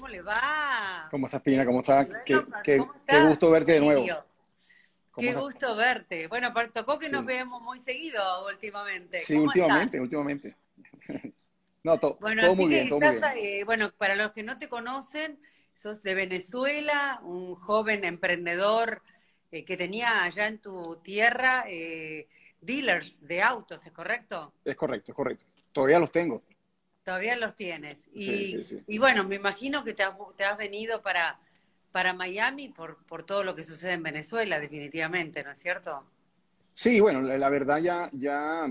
¿cómo le va? ¿Cómo estás, Pina? ¿Cómo estás? Bueno, ¿cómo Qué estás, gusto verte de nuevo. Emilio? ¿Cómo Qué estás? gusto verte. Bueno, tocó que nos Sí, veamos muy seguido últimamente. sí, ¿Cómo últimamente, estás? últimamente. No, Bueno, todo así muy bien, que todo muy estás, bien. bueno, para los que no te conocen, sos de Venezuela, un joven emprendedor que tenía allá en tu tierra dealers de autos, ¿es correcto? Es correcto, es correcto. Todavía los tengo. Todavía los tienes. Sí, sí, sí. Y bueno, me imagino que te has venido para Miami por todo lo que sucede en Venezuela, definitivamente, ¿no es cierto? Sí, bueno, la verdad ya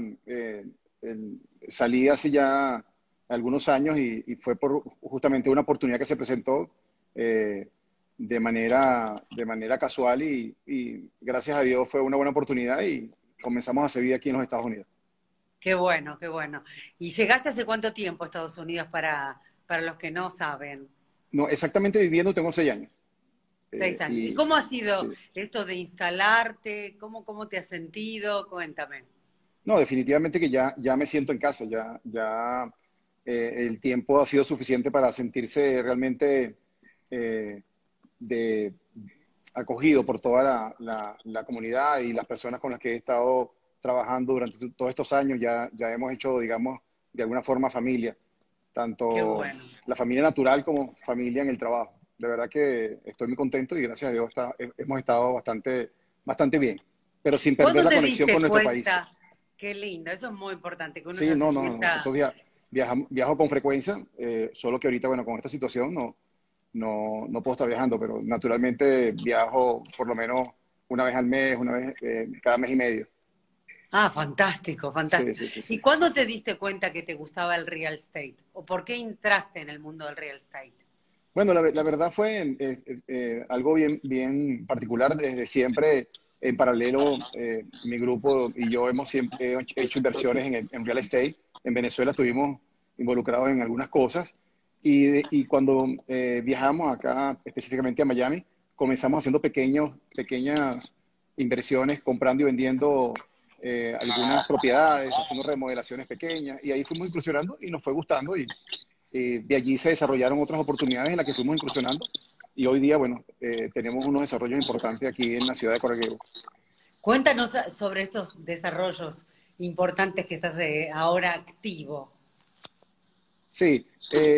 salí hace ya algunos años y fue por justamente una oportunidad que se presentó eh, de manera casual y gracias a Dios fue una buena oportunidad y comenzamos a hacer vida aquí en los Estados Unidos. Qué bueno, qué bueno. ¿Y llegaste hace cuánto tiempo a Estados Unidos para los que no saben? No, exactamente viviendo tengo 6 años. 6 años. ¿Y Y cómo ha sido sí, esto de instalarte? ¿Cómo te has sentido? Cuéntame. no, definitivamente que ya me siento en casa, ya el tiempo ha sido suficiente para sentirse realmente eh, de, acogido por toda la comunidad y las personas con las que he estado trabajando durante todos estos años. Ya hemos hecho, digamos, de alguna forma familia, Qué tanto bueno. la familia natural como familia en el trabajo. De verdad que estoy muy contento y gracias a Dios hemos estado bastante bien, pero sin perder ¿Cuándo la te conexión diste con nuestro país. cuenta? Qué lindo, eso es muy importante, que uno Sí, ya se no, no, nosotros sienta. viajo con frecuencia, solo que ahorita, bueno, con esta situación no puedo estar viajando, pero naturalmente viajo por lo menos una vez al mes, una vez cada mes y medio. Ah, fantástico, Sí, fantástico. sí, sí, ¿Y sí. cuándo te diste cuenta que te gustaba el real estate? ¿O por qué entraste en el mundo del real estate? Bueno, la verdad fue algo bien particular. Desde siempre, en paralelo, mi grupo y yo hemos siempre hecho inversiones en real estate. En Venezuela estuvimos involucrados en algunas cosas y cuando viajamos acá, específicamente a Miami, comenzamos haciendo pequeñas inversiones, comprando y vendiendo algunas propiedades, haciendo remodelaciones pequeñas y ahí fuimos incursionando y nos fue gustando de allí se desarrollaron otras oportunidades en las que fuimos incursionando y hoy día, bueno, tenemos unos desarrollos importantes aquí en la ciudad de Coral. Cuéntanos sobre estos desarrollos importantes que estás ahora activo. Sí,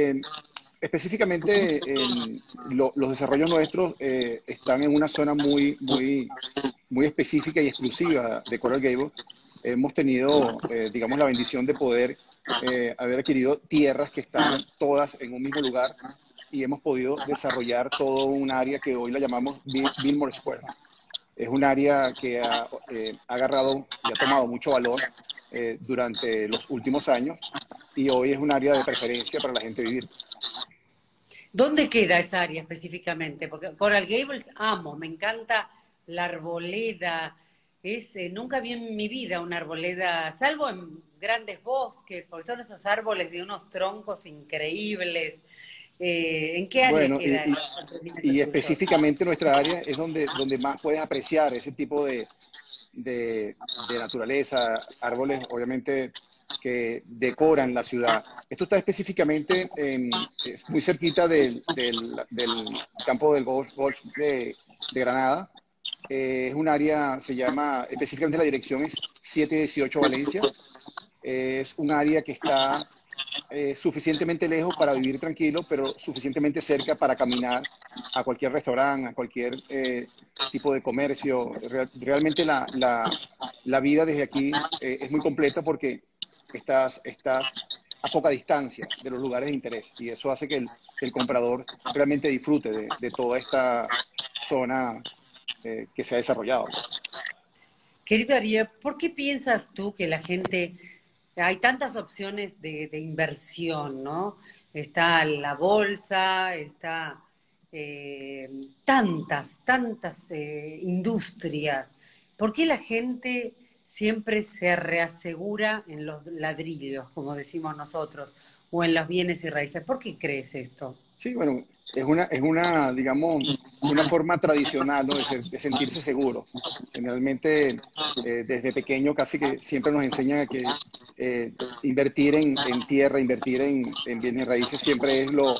específicamente los desarrollos nuestros están en una zona muy específica y exclusiva de Coral Gable. Hemos tenido, digamos, la bendición de poder haber adquirido tierras que están todas en un mismo lugar y hemos podido desarrollar todo un área que hoy la llamamos Billmore Square. Es un área que ha agarrado y ha tomado mucho valor durante los últimos años y hoy es un área de preferencia para la gente vivir. ¿Dónde queda esa área específicamente? Porque Coral Gables amo, me encanta la arboleda. Nunca vi en mi vida una arboleda, salvo en grandes bosques, porque son esos árboles de unos troncos increíbles. ¿En qué área Bueno, queda el emprendimiento y tuyo? específicamente nuestra área es donde más puedes apreciar ese tipo de naturaleza, árboles obviamente que decoran la ciudad. Esto está específicamente es muy cerquita del campo del golf de Granada. Es un área, se llama, específicamente la dirección es 718 Valencia. Es un área que está suficientemente lejos para vivir tranquilo, pero suficientemente cerca para caminar a cualquier restaurante, a cualquier tipo de comercio. Realmente la vida desde aquí es muy completa porque estás a poca distancia de los lugares de interés y eso hace que el comprador realmente disfrute de toda esta zona que se ha desarrollado, pues. Querido Ariel, ¿por qué piensas tú que la gente, hay tantas opciones de inversión, ¿no? Está la bolsa, está tantas industrias. ¿Por qué la gente siempre se reasegura en los ladrillos, como decimos nosotros, o en los bienes y raíces? ¿Por qué crees esto? Sí, bueno, es una, digamos, una forma tradicional, ¿no? De sentirse seguro. Generalmente, desde pequeño casi que siempre nos enseñan a que invertir en tierra, invertir en bienes raíces siempre es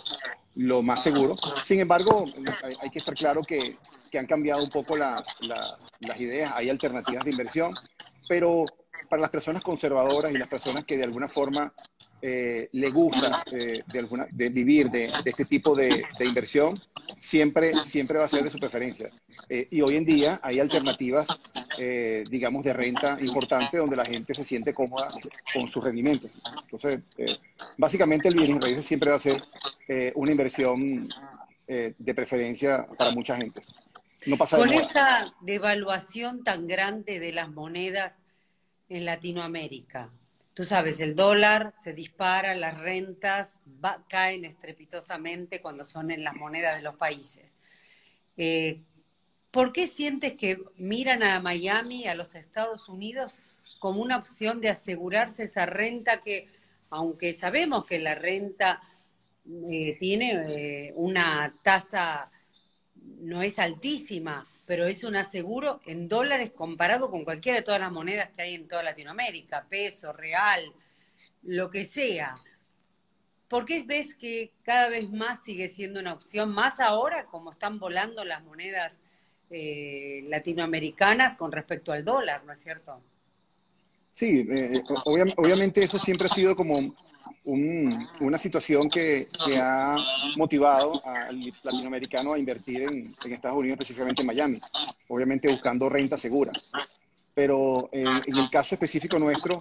lo más seguro. Sin embargo, hay que estar claro que han cambiado un poco las ideas, hay alternativas de inversión, pero para las personas conservadoras y las personas que de alguna forma le gusta de vivir de este tipo de inversión, siempre va a ser de su preferencia. Y hoy en día hay alternativas, digamos, de renta importante donde la gente se siente cómoda con sus rendimientos. Entonces, básicamente el bienes raíces siempre va a ser una inversión de preferencia para mucha gente. No pasa de Con moda. esta devaluación tan grande de las monedas en Latinoamérica, tú sabes, el dólar se dispara, las rentas caen estrepitosamente cuando son en las monedas de los países. Eh, ¿Por qué sientes que miran a Miami, a los Estados Unidos, como una opción de asegurarse esa renta que, aunque sabemos que la renta tiene una tasa, no es altísima, pero es un aseguro en dólares comparado con cualquiera de todas las monedas que hay en toda Latinoamérica, peso, real, lo que sea? ¿Por qué ves que cada vez más sigue siendo una opción, más ahora como están volando las monedas latinoamericanas con respecto al dólar, ¿no es cierto? Sí, obviamente eso siempre ha sido como una situación que ha motivado al latinoamericano a invertir en Estados Unidos, específicamente en Miami, obviamente buscando renta segura. Pero en el caso específico nuestro,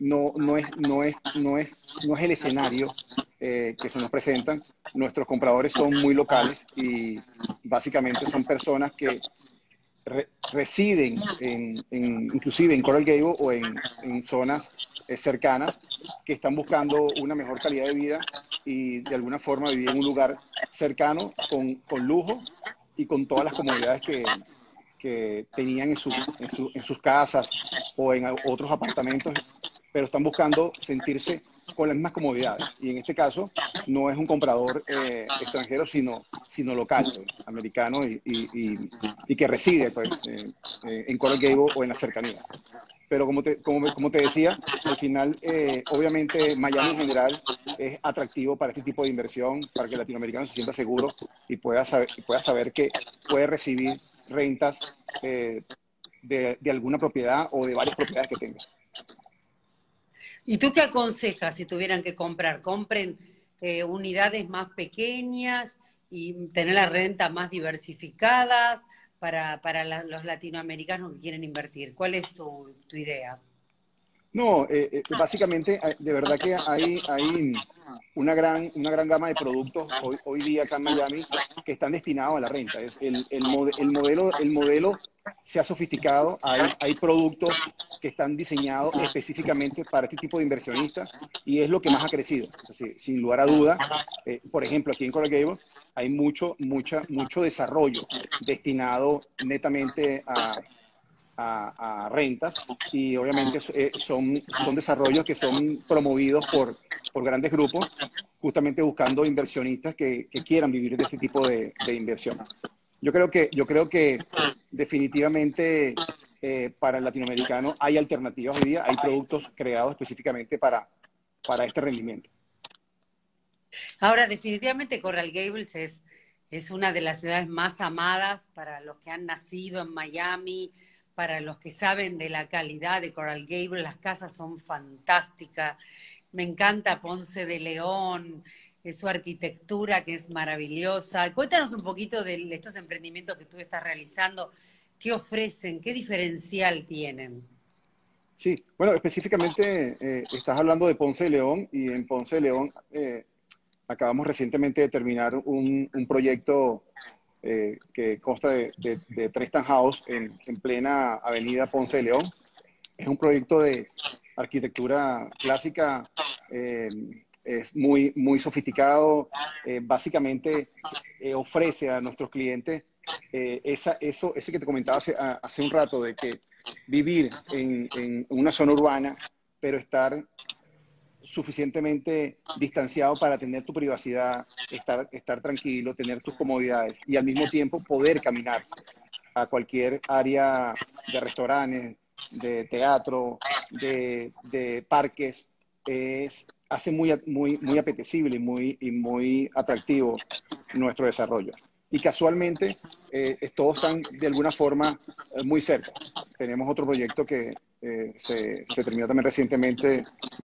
no es el escenario que se nos presentan. Nuestros compradores son muy locales y básicamente son personas que residen inclusive en Coral Gable o en zonas cercanas que están buscando una mejor calidad de vida y de alguna forma vivir en un lugar cercano con lujo y con todas las comodidades que tenían en sus casas o en otros apartamentos, pero están buscando sentirse con las mismas comodidades. Y en este caso no es un comprador extranjero, sino local, pues, americano y que reside pues, en Coral Gable o en la cercanía. Pero como te decía, al final, obviamente Miami en general es atractivo para este tipo de inversión, para que el latinoamericano se sienta seguro y pueda saber que puede recibir rentas de alguna propiedad o de varias propiedades que tenga. ¿Y tú qué aconsejas si tuvieran que comprar? ¿Compren unidades más pequeñas y tener la renta más diversificadas para los latinoamericanos que quieren invertir? ¿Cuál es tu idea? No, básicamente, de verdad que hay una gran gama de productos hoy día acá en Miami que están destinados a la renta. El modelo se ha sofisticado, hay productos que están diseñados específicamente para este tipo de inversionistas y es lo que más ha crecido. O sea, sin lugar a duda, por ejemplo, aquí en Coral Gable hay mucho desarrollo destinado netamente a rentas y obviamente son desarrollos que son promovidos por grandes grupos, justamente buscando inversionistas que quieran vivir de este tipo de inversión. Yo creo que definitivamente para el latinoamericano hay alternativas hoy día, hay productos creados específicamente para este rendimiento. Ahora, definitivamente Coral Gables es una de las ciudades más amadas para los que han nacido en Miami, para los que saben de la calidad de Coral Gables. Las casas son fantásticas. Me encanta Ponce de León, su arquitectura que es maravillosa. Cuéntanos un poquito de estos emprendimientos que tú estás realizando. ¿Qué ofrecen? ¿Qué diferencial tienen? Sí, bueno, específicamente estás hablando de Ponce de León y en Ponce de León acabamos recientemente de terminar un proyecto que consta de tres townhouse en plena avenida Ponce de León. Es un proyecto de arquitectura clásica, eh, es muy sofisticado. Básicamente ofrece a nuestros clientes ese que te comentaba hace un rato, de que vivir en una zona urbana, pero estar suficientemente distanciado para tener tu privacidad, estar tranquilo, tener tus comodidades y al mismo tiempo poder caminar a cualquier área de restaurantes, de teatro, de parques, es hace muy apetecible y muy atractivo nuestro desarrollo. Y casualmente, todos están de alguna forma muy cerca. Tenemos otro proyecto que se terminó también recientemente,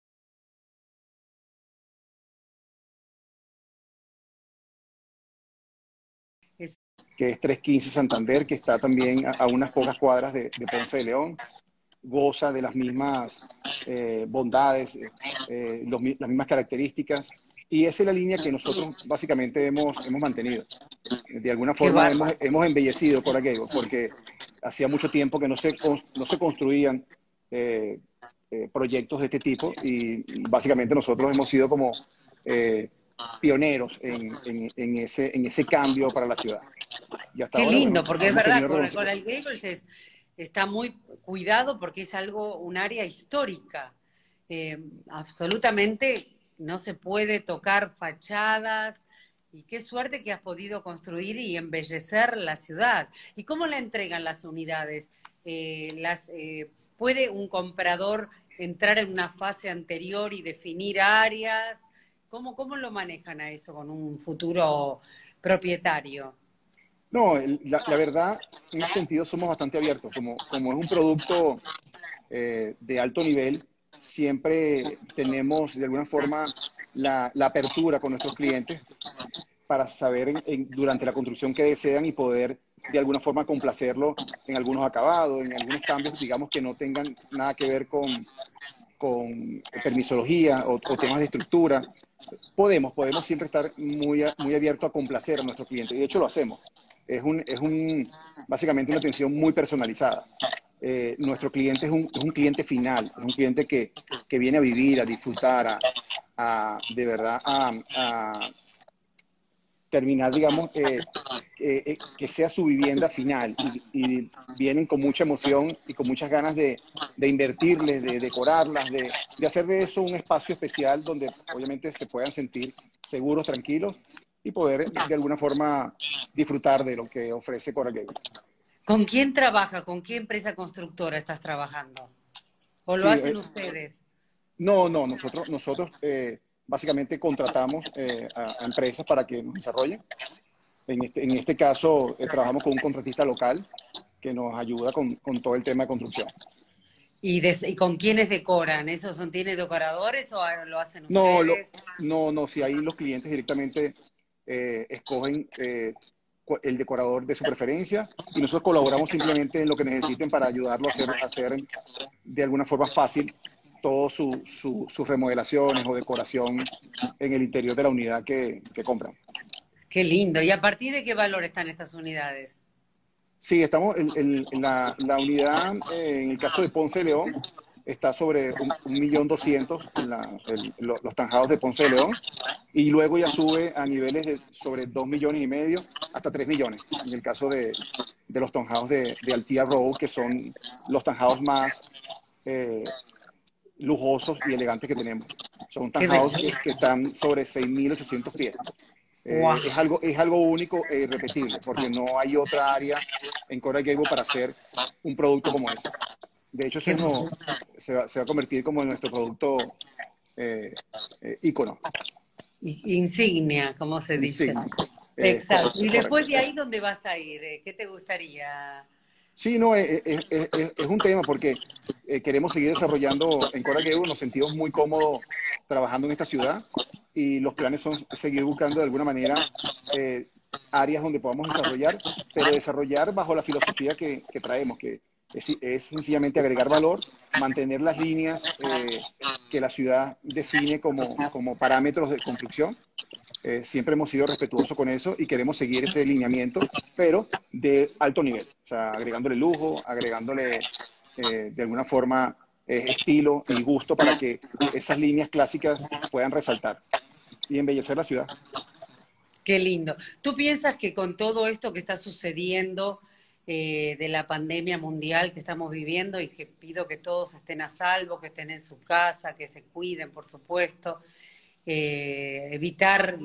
Es- que es 315 Santander, que está también a unas pocas cuadras de Ponce de León. Goza de las mismas bondades, las mismas características. Y esa es la línea que nosotros básicamente hemos mantenido. De alguna Qué forma bárbaro. hemos embellecido Coral Gables porque hacía mucho tiempo que no se construían eh, proyectos de este tipo y básicamente nosotros hemos sido como eh, pioneros en ese cambio para la ciudad. Y hasta Qué ahora, lindo, bueno, porque es hemos verdad, tenido Coral Gables está muy cuidado porque es algo, un área histórica. Absolutamente no se puede tocar fachadas. Y qué suerte que has podido construir y embellecer la ciudad. ¿Y cómo la entregan las unidades? ¿Puede un comprador entrar en una fase anterior y definir áreas? ¿Cómo lo manejan a eso con un futuro propietario? No, la verdad, en ese sentido somos bastante abiertos. Como es un producto de alto nivel, siempre tenemos de alguna forma la apertura con nuestros clientes para saber durante la construcción que desean y poder de alguna forma complacerlo en algunos acabados, en algunos cambios, digamos, que no tengan nada que ver con permisología o temas de estructura. Podemos siempre estar muy abiertos a complacer a nuestros clientes. Y de hecho lo hacemos. Básicamente una atención muy personalizada. Nuestro cliente es un cliente final, es un cliente que viene a vivir, a disfrutar, de verdad, a terminar, digamos, que sea su vivienda final y vienen con mucha emoción y con muchas ganas de invertirles, de decorarlas, de hacer de eso un espacio especial donde obviamente se puedan sentir seguros, tranquilos y poder de alguna forma disfrutar de lo que ofrece Coral Gables. ¿Con quién trabaja? ¿Con qué empresa constructora estás trabajando? ¿O lo Sí, hacen ustedes? no, nosotros básicamente contratamos a empresas para que nos desarrollen. En este caso, trabajamos con un contratista local que nos ayuda con todo el tema de construcción. ¿Y con quiénes decoran? ¿Esos tiene decoradores o lo hacen No, ustedes? si ahí los clientes directamente escogen el decorador de su preferencia y nosotros colaboramos simplemente en lo que necesiten para ayudarlo a hacer de alguna forma fácil todas sus remodelaciones o decoración en el interior de la unidad que compran. Qué lindo. ¿Y a partir de qué valor están estas unidades? Sí, estamos la unidad, en el caso de Ponce de León, está sobre 1.200.000 los tanjados de Ponce de León, y luego ya sube a niveles de sobre 2,5 millones hasta 3 millones, en el caso de los tanjados de Altía Road, que son los tanjados más eh, lujosos y elegantes que tenemos. Son Qué tanjados belleza. que están sobre 6.800 pies. Wow. Es algo único e irrepetible, porque no hay otra área en Coral Gable para hacer un producto como ese. De hecho, Qué se va a convertir como en nuestro producto ícono, insignia, como se dice. insignia. Exacto. Correcto, ¿Y correcto. después de ahí dónde vas a ir? ¿Qué te gustaría? Sí, no, es un tema porque queremos seguir desarrollando en Coral Gable, nos sentimos muy cómodos trabajando en esta ciudad y los planes son seguir buscando de alguna manera eh, áreas donde podamos desarrollar, pero desarrollar bajo la filosofía que traemos, que es sencillamente agregar valor, mantener las líneas que la ciudad define como parámetros de construcción. Siempre hemos sido respetuosos con eso y queremos seguir ese lineamiento, pero de alto nivel, o sea, agregándole lujo, agregándole de alguna forma estilo y gusto para que esas líneas clásicas puedan resaltar y embellecer la ciudad. Qué lindo. ¿Tú piensas que con todo esto que está sucediendo de la pandemia mundial que estamos viviendo y que pido que todos estén a salvo, que estén en su casa, que se cuiden, por supuesto, evitar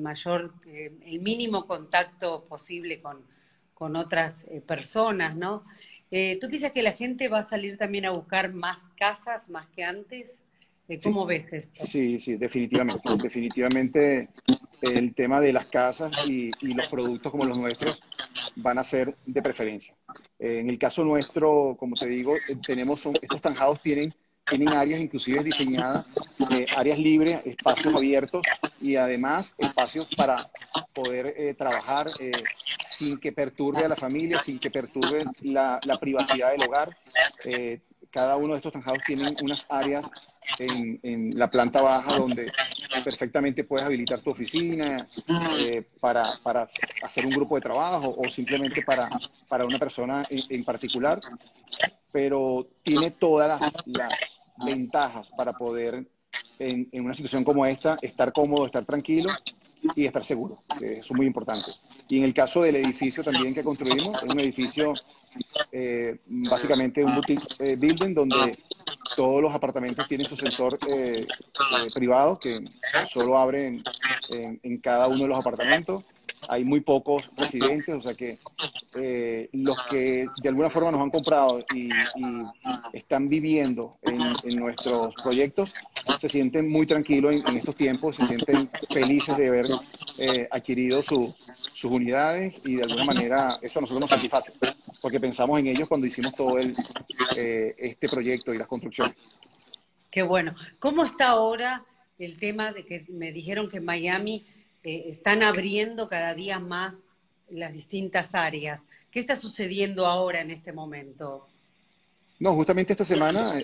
el mínimo contacto posible con otras personas, ¿no? ¿Tú piensas que la gente va a salir también a buscar más casas, más que antes? Sí, ¿Cómo ves esto? sí, sí, definitivamente. Definitivamente el tema de las casas y los productos como los nuestros van a ser de preferencia. En el caso nuestro, como te digo, estos tanjados tienen áreas inclusive diseñadas, áreas libres, espacios abiertos y además espacios para poder trabajar sin que perturbe a la familia, sin que perturbe la privacidad del hogar. Cada uno de estos tanjados tienen unas áreas en la planta baja donde perfectamente puedes habilitar tu oficina para hacer un grupo de trabajo o simplemente para una persona en particular, pero tiene todas las ventajas para poder, en una situación como esta, estar cómodo, estar tranquilo y estar seguro, que eso es muy importante. Y en el caso del edificio también que construimos, es un edificio básicamente un boutique building donde todos los apartamentos tienen su sensor privado que solo abre en cada uno de los apartamentos. Hay muy pocos residentes, o sea que los que de alguna forma nos han comprado y están viviendo en nuestros proyectos se sienten muy tranquilos en estos tiempos, se sienten felices de haber adquirido sus unidades y de alguna manera eso a nosotros nos satisface, porque pensamos en ellos cuando hicimos todo este proyecto y las construcciones. Qué bueno. ¿Cómo está ahora el tema de que me dijeron que en Miami están abriendo cada día más las distintas áreas? ¿Qué está sucediendo ahora en este momento? No, justamente esta semana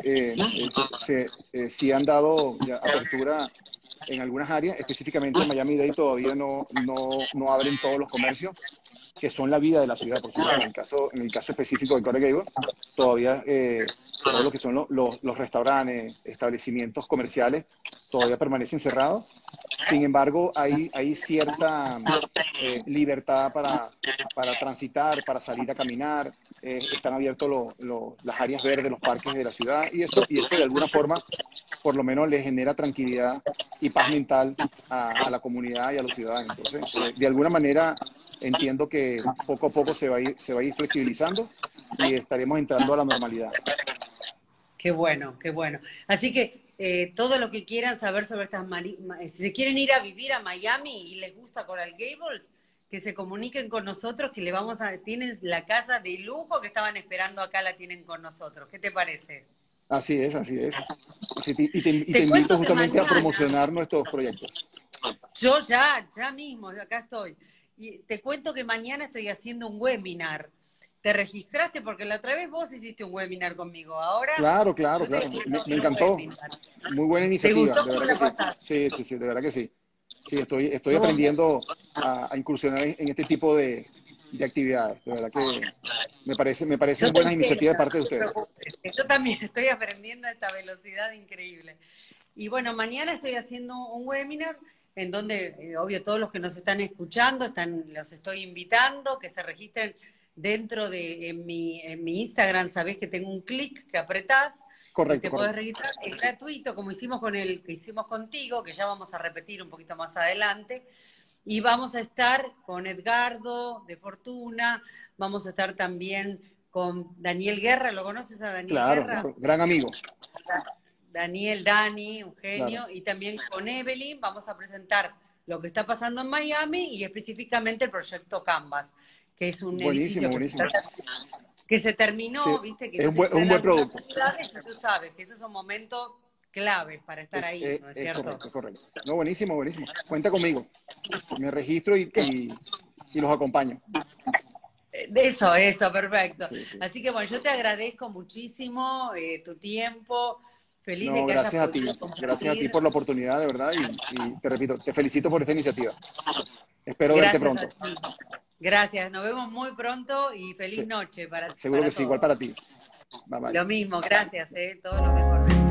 sí han dado ya apertura en algunas áreas, específicamente en Miami-Dade todavía no abren todos los comercios, que son la vida de la ciudad, por supuesto. En el caso específico de Coral Gables, todavía todo lo que son los restaurantes, establecimientos comerciales, todavía permanecen cerrados. Sin embargo, hay cierta libertad para transitar, para salir a caminar. Están abiertos las áreas verdes, los parques de la ciudad, y eso de alguna forma por lo menos les genera tranquilidad y paz mental a la comunidad y a los ciudadanos. Entonces, de alguna manera entiendo que poco a poco se va a ir flexibilizando y estaremos entrando a la normalidad. Qué bueno, qué bueno. Así que todo lo que quieran saber sobre si se quieren ir a vivir a Miami y les gusta Coral Gables, que se comuniquen con nosotros, que tienen la casa de lujo que estaban esperando acá, la tienen con nosotros. ¿Qué te parece? Así es, así es. Y te Te invito cuento que justamente a mañana, promocionar nuestros proyectos. yo ya mismo, acá estoy. Y te cuento que mañana estoy haciendo un webinar. ¿Te registraste? Porque la otra vez vos hiciste un webinar conmigo. Ahora Claro, claro, yo te claro. quiero Me hacer un encantó. webinar. Muy buena ¿Te iniciativa, gustó de cómo verdad que la sí. pasaste? Sí, sí, sí, de verdad que sí. Sí, estoy Vos, aprendiendo a incursionar en este tipo de actividades. De verdad que me yo parecen te buenas entiendo, iniciativas de parte de no te ustedes. preocupes. Yo también estoy aprendiendo a esta velocidad increíble. Y bueno, mañana estoy haciendo un webinar en donde, obvio, todos los que nos están escuchando, los estoy invitando, que se registren en mi Instagram, sabés que tengo un clic que apretás y Correcto, te podés correcto. registrar. Es gratuito, como hicimos con el que hicimos contigo, que ya vamos a repetir un poquito más adelante. Y vamos a estar con Edgardo de Fortuna, vamos a estar también con Daniel Guerra, ¿lo conoces a Daniel Claro, Guerra? claro. Gran amigo. Dani, un Claro. genio, y también con Evelyn vamos a presentar lo que está pasando en Miami y específicamente el proyecto Canvas, que es un Buenísimo, edificio buenísimo. que se Sí, terminó, viste, que es no un se buen, es hizo un en buen algunas producto. ciudades, y tú sabes que esos son momentos claves para estar ahí, ¿no es Es cierto? correcto, es correcto. No, buenísimo, buenísimo. Cuenta conmigo. Me registro y los acompaño. Eso, perfecto. Sí, sí. Así que bueno, yo te agradezco muchísimo tu tiempo, feliz de No, que hayas gracias a podido ti. Gracias a ti compartir. por la oportunidad, de verdad. Y te repito, te felicito por esta iniciativa. Espero verte Gracias a pronto. ti. Gracias, nos vemos muy pronto y feliz Se- noche seguro que para sí, igual todos. para ti. Bye bye. Lo mismo, gracias, todo lo mejor.